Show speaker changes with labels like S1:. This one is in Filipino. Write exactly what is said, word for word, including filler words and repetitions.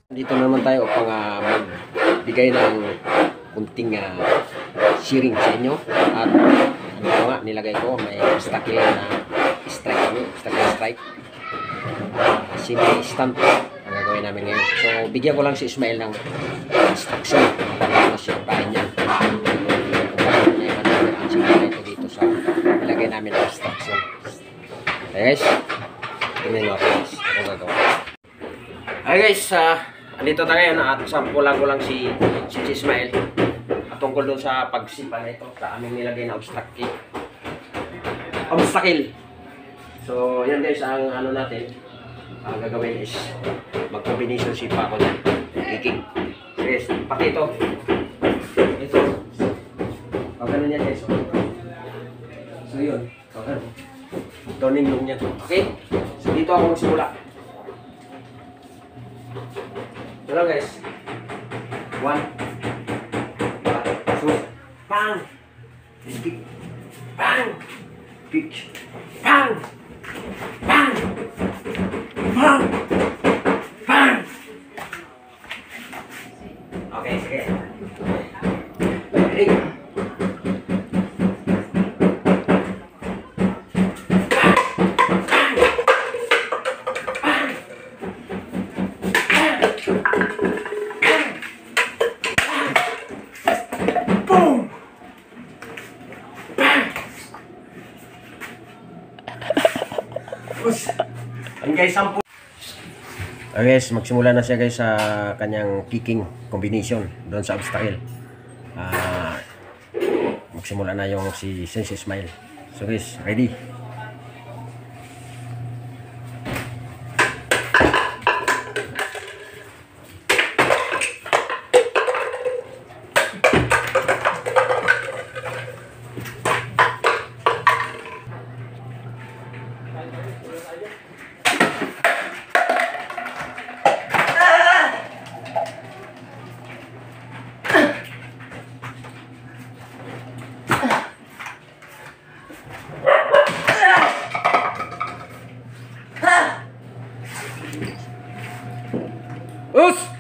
S1: Dito naman tayo upang uh, magbigay ng kunting uh, sharing sa inyo. At ano ko nga, nilagay ko may obstacle na strike kami, obstacle strike. Uh, simple stunt ang gagawin namin ngayon. So bigyan ko lang si Ismael ng instruction kung ano siya pahin niya. Kung paano niya managin ang simple ito dito sa nilagay namin ng instruction. Okay guys, tingnan nyo ako guys kung gagawin. Okay guys, uh, andito tayo ngayon at sampulan ko lang si, si Ismael at tungkol doon sa pagsipa na ito sa aming nilagay na obstacle. Obstacle. So yan guys ang ano natin, ang gagawin is mag-combination sipa ko dyan. Kicking. So guys, pati ito. Ito. Pag ganun yan guys. So yun. So ganun. Turning loom yan. Okay? So dito ako magsimula. Ito lang guys. One. Two. Bang! Kick. Bang! Kick. Bang! Bang! Bang! Bang! Okay, sige. Ready? Ang guys, sampu. Okay guys, magsimula na siya guys sa kanyang kicking combination doon sa obstacle. Uh, magsimula na yung si Sensei Ismael. So guys, ready? Us!